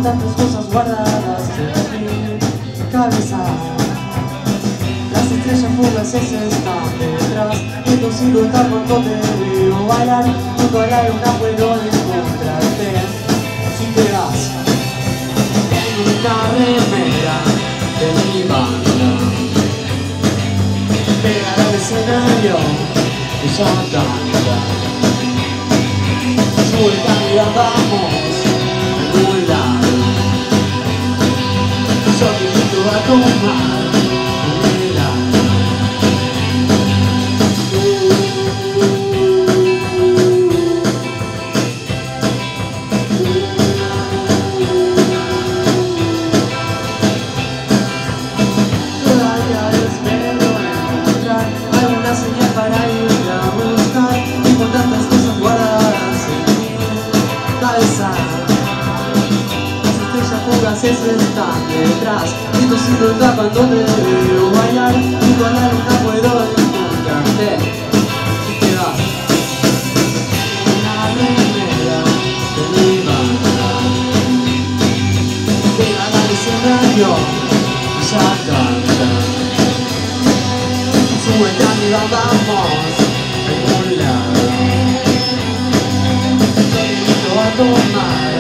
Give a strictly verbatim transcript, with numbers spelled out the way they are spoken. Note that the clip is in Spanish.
con tantas cosas guardadas en mi cabeza. Las estrellas fugaces están detrás, viendo sin notar cuando te veo bailar. Junto a la luna puedo encontrarte si te vas. En una remera de mi banda, pegar al escenario, ella canta. Suelta y andamos a algún lado. Yo te invito a tomar un helado. Todavía espero encontrar alguna señal para ir a buscar, y con tantas cosas guardadas en mi cabeza. Las estrellas fugaces están detrás, viendo sin notar cuando te veo bailar. Junto a la luna puedo encontrarte si te vas. Una remera de mi banda, pegada al escenario, ya canta. Súbete a mi banda, vamos a algún lado. Yo te invito a tomar